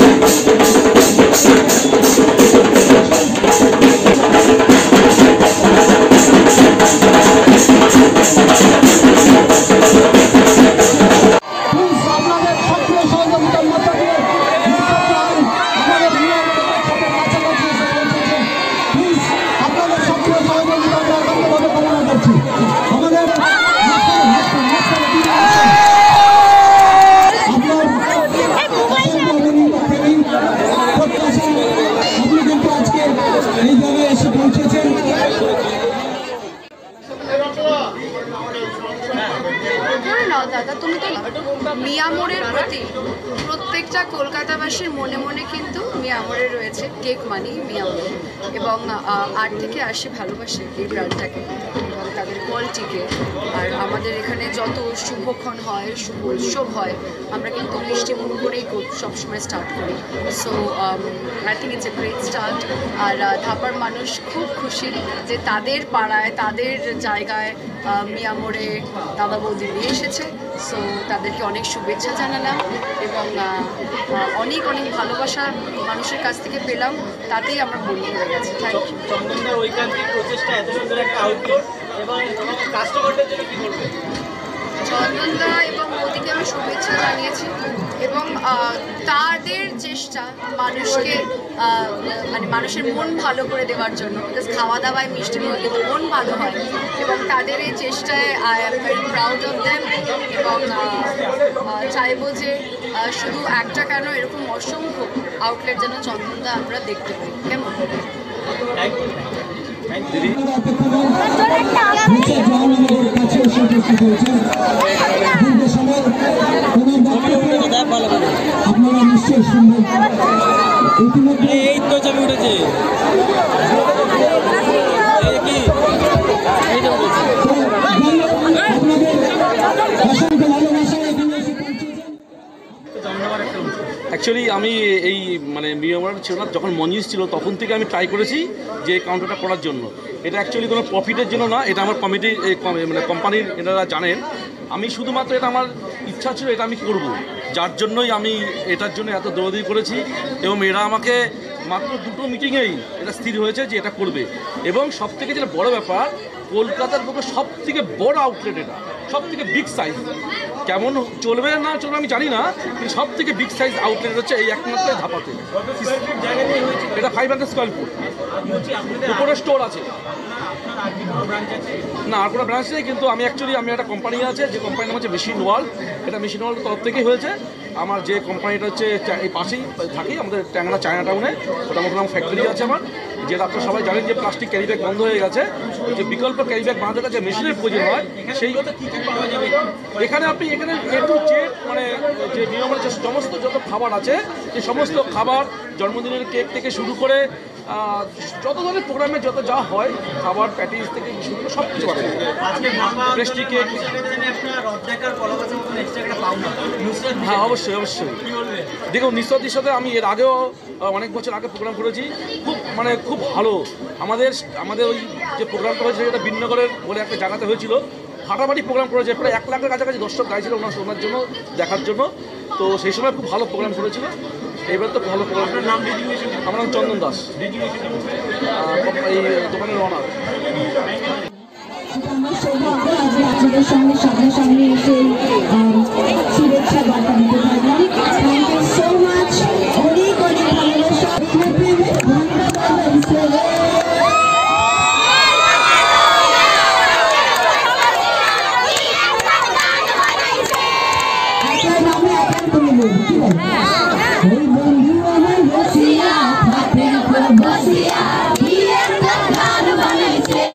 দাদা তুমি তো মিয়া মোড়ের প্রতি প্রত্যেকটা কলকাতাবাসীর মনে মনে কিন্তু মিয়া মোড়ে রয়েছে কেক মানি মিয়া মোড়, এবং 8 থেকে 80 ভালোবাসে এই ব্র্যান্ডটাকে এবং তাদের কোয়ালিটিকে। আর আমাদের এখানে যত শুভক্ষণ হয়, শুভ উৎসব হয়, আমরা কিন্তু মিষ্টি মুখ করেই সবসময় স্টার্ট করি। So I think it's a great start. আর ধাপার মানুষ খুব খুশি যে তাদের পাড়ায়, তাদের জায়গায় মিয়া মোড়ে দাদা বৌদি নিয়ে এসেছে। সো তাদেরকে অনেক শুভেচ্ছা জানালাম এবং অনেক অনেক ভালোবাসা মানুষের কাছ থেকে পেলাম, তাতেই আমরা বন্ধু হয়ে গেছি। Thank you. চন্দনদার ঐকান্তিক প্রচেষ্টা, এত সুন্দর একটা আউটডোর, এবং কাস্টমারদের জন্য কি বলবেন? চন্দনদা এবং মোদিকে আমি শুভেচ্ছা জানিয়েছি এবং তাদের চেষ্টা মানুষকে মানে মানুষের মন ভালো করে দেওয়ার জন্য, বিকজ খাওয়া দাওয়ায় মিষ্টি মুখে মন ভালো হয়, এবং তাদের এই চেষ্টায় I am very proud of them. এবং চাইবো যে শুধু একটা কেন, এরকম অসংখ্য আউটলেট যেন চন্দনদা আমরা দেখতে পাই। কেমন? আপনারা নিশ্চয়ই শুনবেন, এই তো ছবি উঠেছে। অ্যাকচুয়ালি আমি এই মানে মিয়ামার ছিল না, যখন মঞ্জিস ছিল তখন থেকে আমি ট্রাই করেছি যে কাউন্টারটা করার জন্য। এটা অ্যাকচুয়ালি কোনো প্রফিটের জন্য না, এটা আমার কমিটি মানে কোম্পানির এনারা জানেন। আমি শুধুমাত্র এটা আমার ইচ্ছা ছিল, এটা আমি করব, যার জন্যই আমি এটার জন্য এত দৌড়াদৌড়ি করেছি। এবং এরা আমাকে মাত্র 2টো মিটিংয়েই এটা স্থির হয়েছে যে এটা করবে। এবং সবথেকে যেটা বড় ব্যাপার, কলকাতার পক্ষে সবথেকে বড় আউটলেট, এটা সবথেকে বিগ সাইজ। কেমন চলবে না চলবে আমি জানি না, কিন্তু সবথেকে বিগ সাইজ আউটলেট হচ্ছে এই একমাত্র ধাপাতে। এটা 500 স্কোয়ার ফুট, উপরে স্টোর আছে না, আর কোনো ব্রাঞ্চ নেই। কিন্তু আমি অ্যাকচুয়ালি আমি একটা কোম্পানি আছে, যে কোম্পানির নাম হচ্ছে মেশিন ওয়ার্ল্ড। এটা মেশিন ওয়ার্ল্ডের তরফ থেকেই হয়েছে। আমার যে কোম্পানিটা হচ্ছে এই পাশেই থাকি, আমাদের ট্যাংরা চায়না টাউনে, ওটা মতো ফ্যাক্টরি আছে আমার। যেটা আপনারা সবাই জানেন যে প্লাস্টিক ক্যারি ব্যাগ বন্ধ হয়ে গেছে, যে বিকল্প ক্যারি ব্যাগ বানাতে গেছে মেশিনের প্রয়োজন হয়, সেই এখানে আপনি এখানে এ টু জেড মানে যে নিয়মের যে সমস্ত যত খাবার আছে, সেই সমস্ত খাবার, জন্মদিনের কেক থেকে শুরু করে যত ধরনের প্রোগ্রামে যত যা হয়, খাবার প্যাটিস থেকে শুরু করে সব কিছু আছে। পেস্ট্রি কেক, হ্যাঁ অবশ্যই অবশ্যই। দেখুন নিঃসন্দেহের সাথে আমি এর আগেও অনেক বছর আগে প্রোগ্রাম করেছি, খুব ভালো। আমাদের ওই যে প্রোগ্রামটা হয়েছে সেটা বিনগরের বলে একটা জায়গাতে হয়েছিল, ফাটাফাটি প্রোগ্রাম করেছে, প্রায় 1 লাখের কাছাকাছি দর্শক গাইছিল ওনার জন্য, দেখার জন্য। তো সেই সময় খুব ভালো প্রোগ্রাম করেছিল। এবার তো ভালো প্রোগ্রাম। নাম আমার নাম চন্দন দাস, এই দোকানের ওনার। আপনাদের সঙ্গে সামনাসামনি এসে শুভেচ্ছা বার্তা দিতে পারলাম। Thank you so much. অনেক অনেক ভালোবাসা। আপনার নামে অ্যাটেন্ড করে নেব, ঠিক আছে?